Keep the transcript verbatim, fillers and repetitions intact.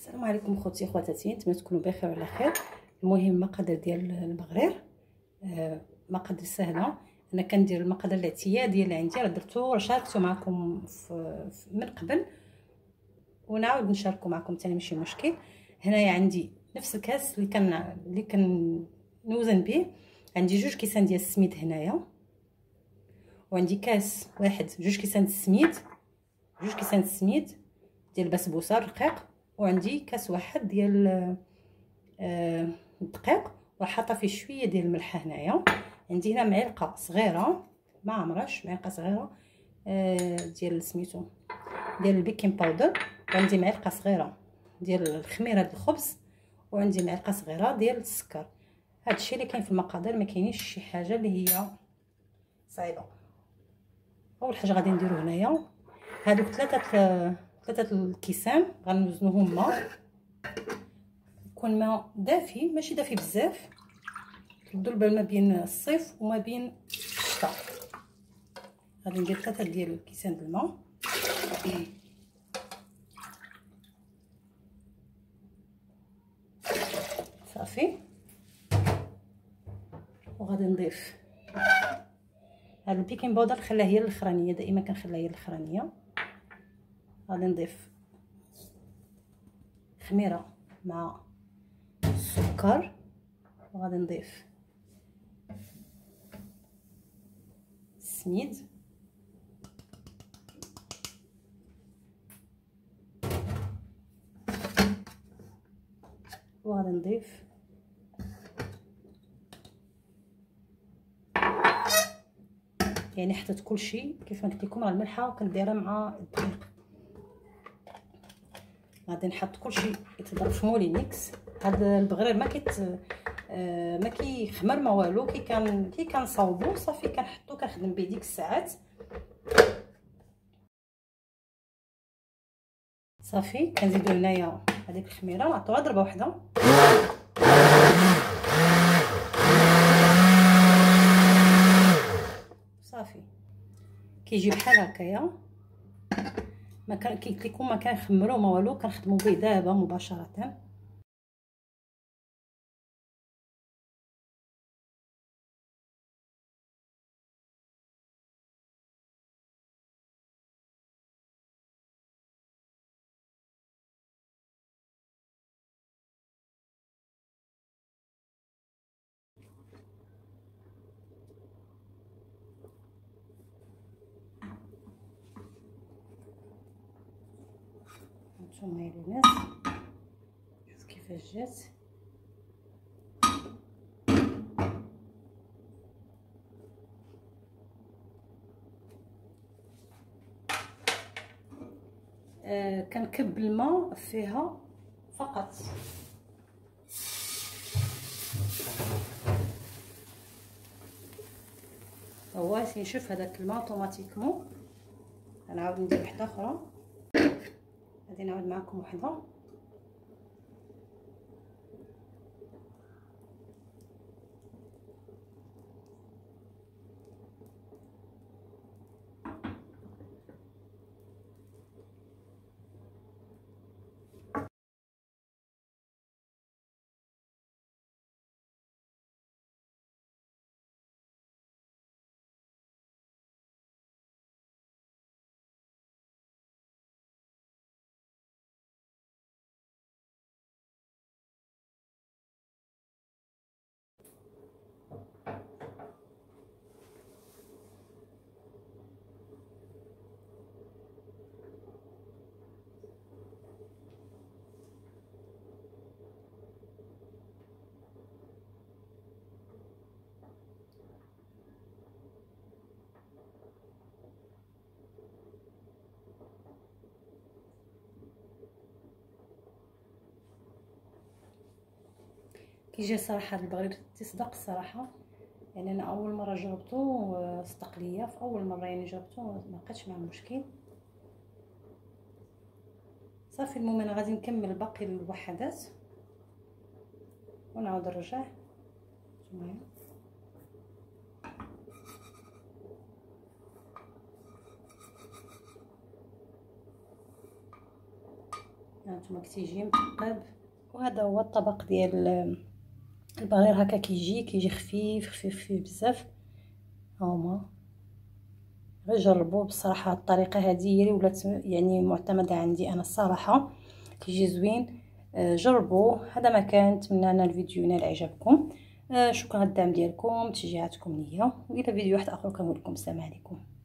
السلام عليكم خوتي خواتاتي، نتمنى تكونوا بخير وعلى خير. المهم المقادير ديال المغرير آه مقادير سهله. انا كندير المقادير الاعتياديه اللي عندي، راه درتو راه شاركتو معكم في من قبل ونعاود نشاركو معكم ثاني ماشي مشكل. هنايا عندي نفس الكاس اللي كان اللي كنوزن به، عندي جوج كيسان ديال السميد هنايا، وعندي كاس واحد جوج كيسان السميد جوج كيسان السميد ديال البسبوسه الرقيق، وعندي كاس واحد ديال آه الدقيق وحاطه فيه شويه ديال الملح. هنايا عندي هنا معلقه صغيره ما عمرش معلقه صغيره آه ديال سميتو ديال البيكين باودر، وعندي معلقه صغيره ديال الخميره ديال الخبز، وعندي معلقه صغيره ديال السكر. هادشي اللي كاين في المقادير، ما كاينيش شي حاجه اللي هي صعيبه. اول حاجه غادي نديرو هنايا هادوك ثلاثه ثلاثه الكيسان غنوزنوهم ماء، يكون ماء دافي ماشي دافي بزاف، ردوا البال ما بين الصيف وما بين الشتاء. غادي ندير ثلاثه ديال الكيسان د الماء صافي، وغادي نضيف هاد البيكين باودر، خليها هي الاخرانيه، دائما كنخليها هي الاخرانيه. غادي نضيف خميره مع السكر، وغادي نضيف السميد، وغادي نضيف يعني حطيت كلشي كيف ما قلت لكم، راه الملحه كنديرها مع الدقيق. غادي نحط كلشي يتضرب في مولي ميكس. هذا البغرير ما كيت آه ما كيخمر ما والو، كي كان كي كنصاوبو صافي كنحطو كنخدم به ديك الساعات صافي. كنزيدو هنايا هذيك الخميره، نعطوها ضربه واحده صافي. كيجي بحال هكايا، ما كان كي قلت لكم ما كنخمرو ما والو، كنخدمو به دابا مباشره. نتوما يا الناس شوف كيفاش جات. آه كنكب الماء فيها فقط، هو تينشف هذاك الماء اوتوماتيكمون. غنعاود ندير وحده اخرى، غادي نعاود معكم وحده. كيجي صراحه هذا البغرير تصدق الصراحه، يعني انا اول مره جربته صدق ليا، في اول مره يعني جربته ما لقيتش معاه مشكل صافي. المهم انا غادي نكمل باقي الوحدات ونعاود نرجع. المهم هانتوما كتيجي مثقب. وهذا هو الطبق ديال البغير، هكا كيجي كيجي خفيف خفيف خفيف بزاف. هاهما غير جربوه، بصراحه الطريقه هذه هي اللي ولات يعني معتمده عندي انا الصراحه، كيجي زوين. آه جربوه. هذا ما كان، نتمنى ان الفيديو ينال اعجابكم. آه شكرا على الدعم ديالكم، تشجيعاتكم ليا، والى فيديو واحد اخر كنقول لكم السلام عليكم.